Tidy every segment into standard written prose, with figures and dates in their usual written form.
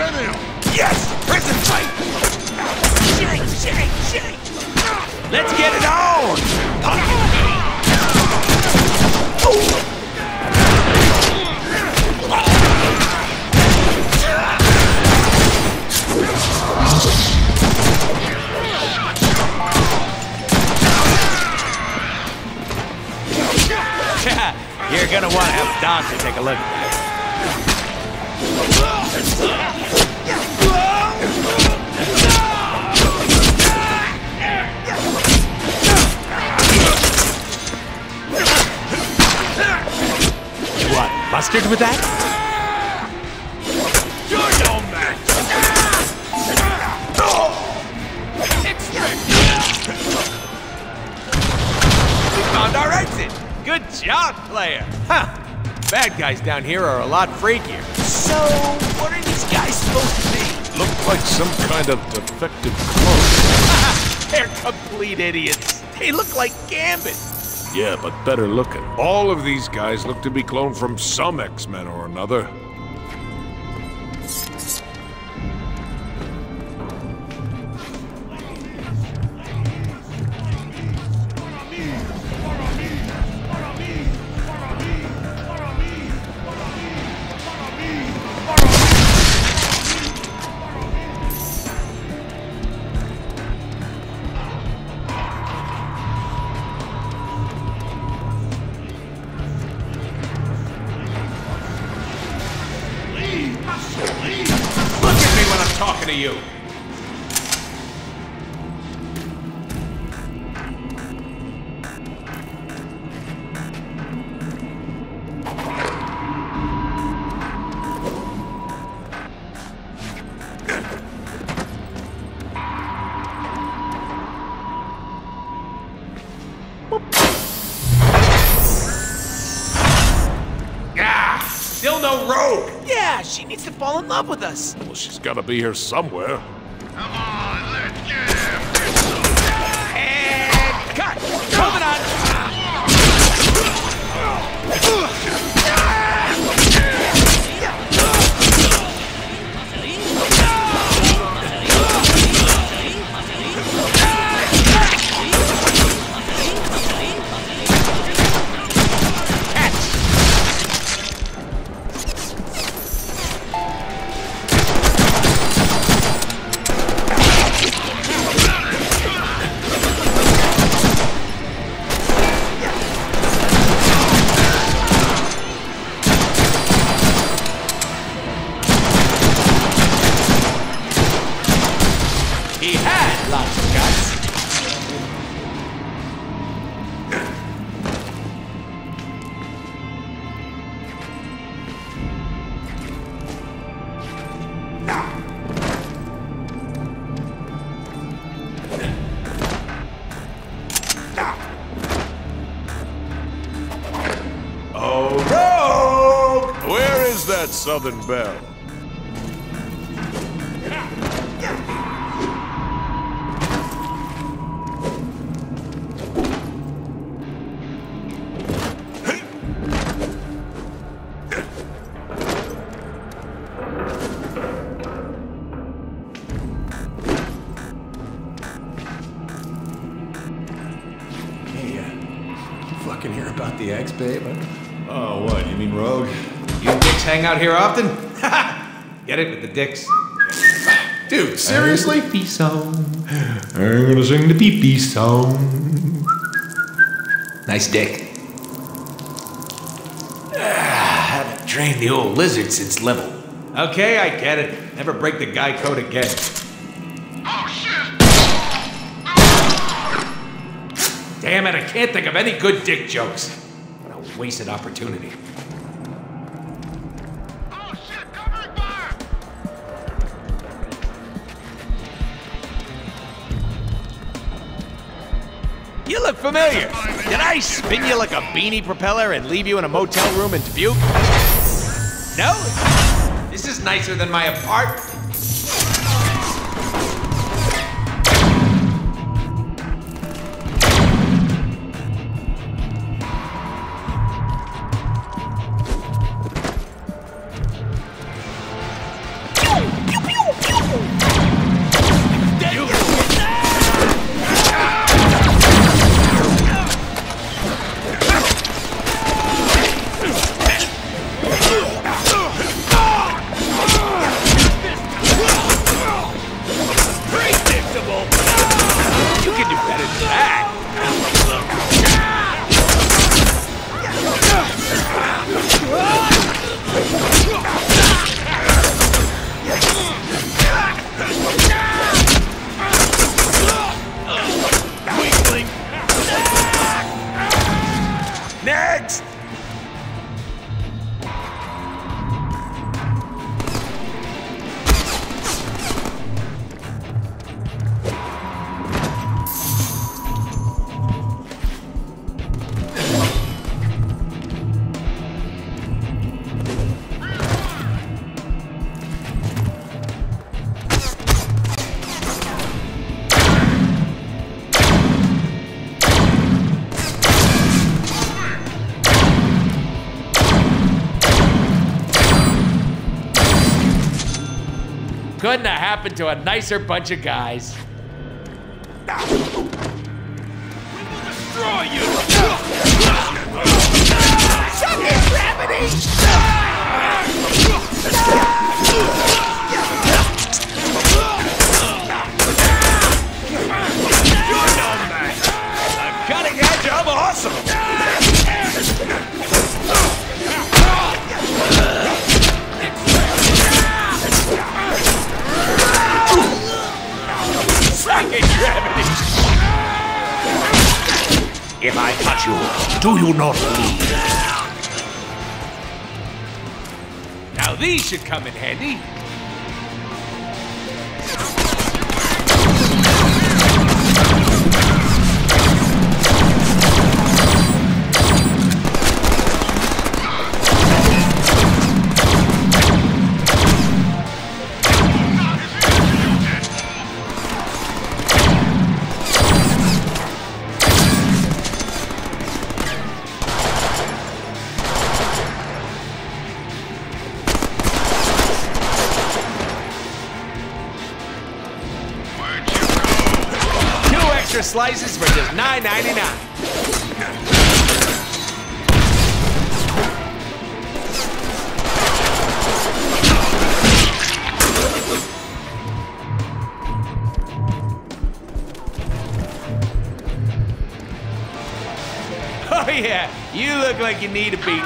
Yes! Prison fight! Shake! Let's get it on! You're gonna want to have a doctor take a look at that. What, mustard with that? You're no match! We found our exit! Good job, player! Huh. Bad guys down here are a lot freakier. So, what are these guys supposed to be? Look like some kind of defective clone. They're complete idiots. They look like Gambit. Yeah, but better looking. All of these guys look to be cloned from some X-Men or another. Talking to you. Still no Rogue. Yeah, she needs to fall in love with us. Well, she's gotta be here somewhere. Come on, let's get him! And cut! Moving on! He had lots of guts. Oh, Rogue! Where is that Southern Belle? Fucking hear about the ex, babe? Oh, what? You mean Rogue? You dicks hang out here often? Get it with the dicks. Dude, seriously? Pee-pee song. I'm gonna sing the pee-pee song. Nice dick. Haven't drained the old lizard since level. Okay, I get it. Never break the guy code again. Oh, shit! Damn it, I can't think of any good dick jokes. What a wasted opportunity. Oh, shit! Covering fire! You look familiar. Did I spin you like a beanie propeller and leave you in a motel room in Dubuque? No? This is nicer than my apartment. Couldn't have happened to a nicer bunch of guys. We will destroy you! Suck it, gravity! You're no match! The cutting edge of awesome! Gravity. If I touch you, do you not bleed? Now these should come in handy. Slices for just $9.99. Oh yeah, you look like you need a beat.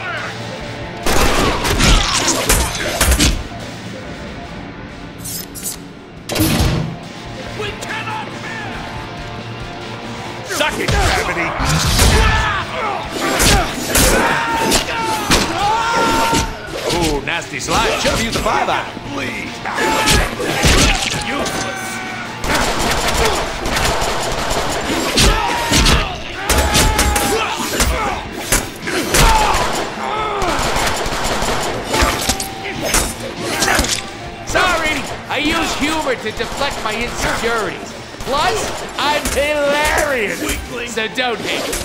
Suck it, gravity! Ooh, nasty slide. Should have used the 5-eye. Bleed. Useless. Sorry, I use humor to deflect my insecurities. Plus, I'm hilarious, so don't hate.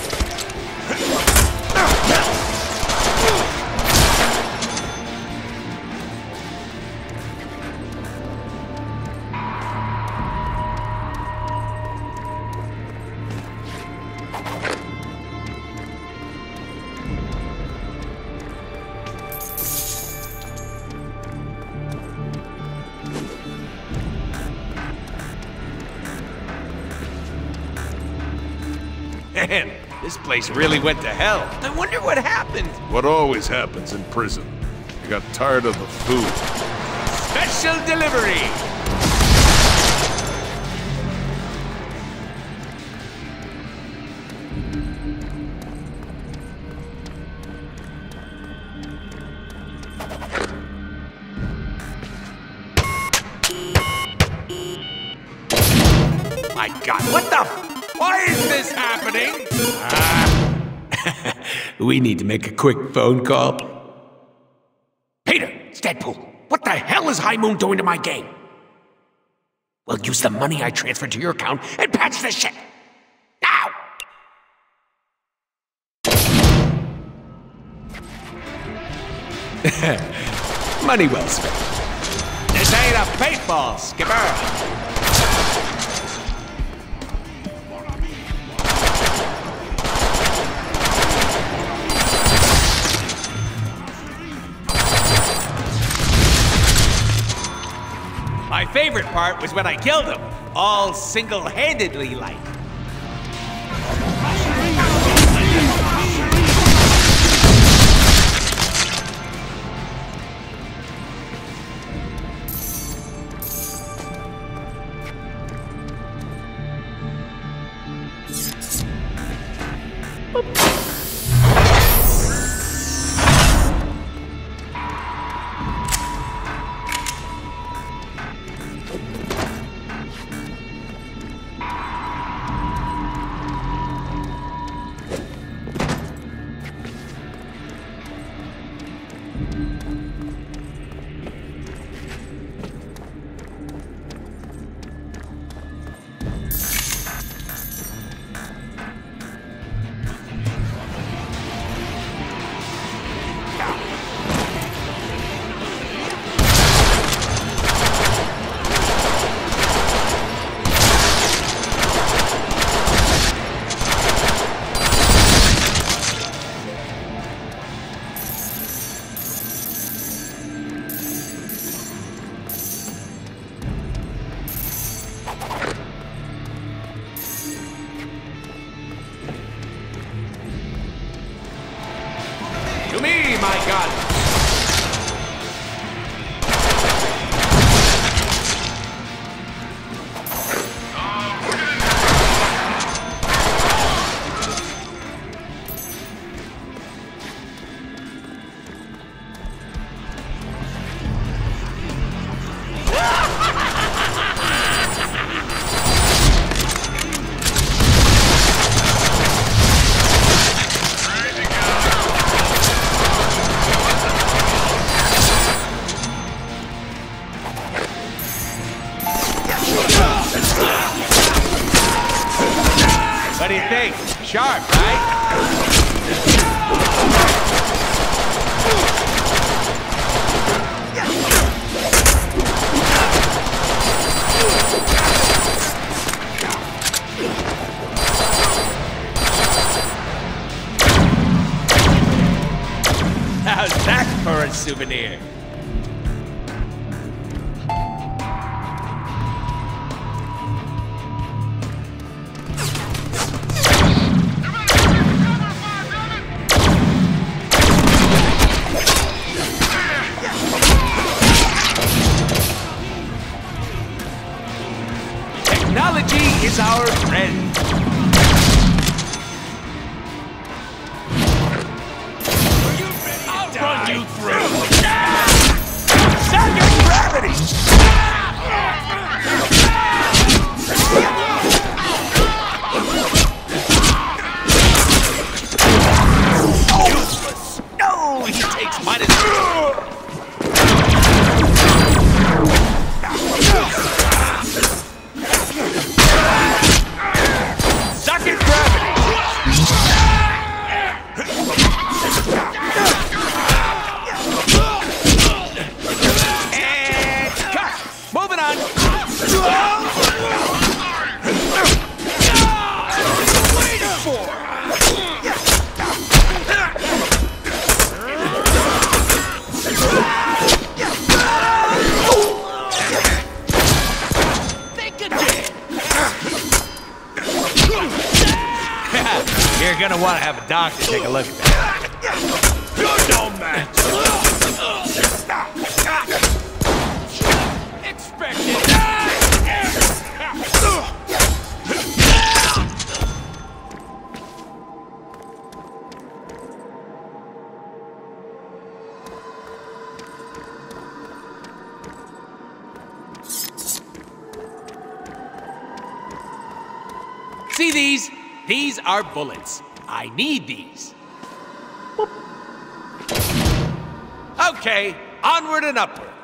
Man, this place really went to hell. I wonder what happened. What always happens in prison. I got tired of the food. Special delivery! My God, what the? Why is this happening? We need to make a quick phone call. Peter, it's Deadpool. What the hell is High Moon doing to my game? Well, use the money I transferred to your account and patch this shit. Now! Money well spent. This ain't a paintball, Skipper. My favorite part was when I killed him, all single-handedly like. sharp, right? How's that for a souvenir? Technology is our friend. I'll run you through. Second gravity. Useless. No, he takes minus. Second gravity. And cut. Moving on. Waiting for. Think again. You're gonna want to have a doctor take a look at that. You're no match. Expect it. See these? These are bullets. I need these. Boop. Okay, onward and upward.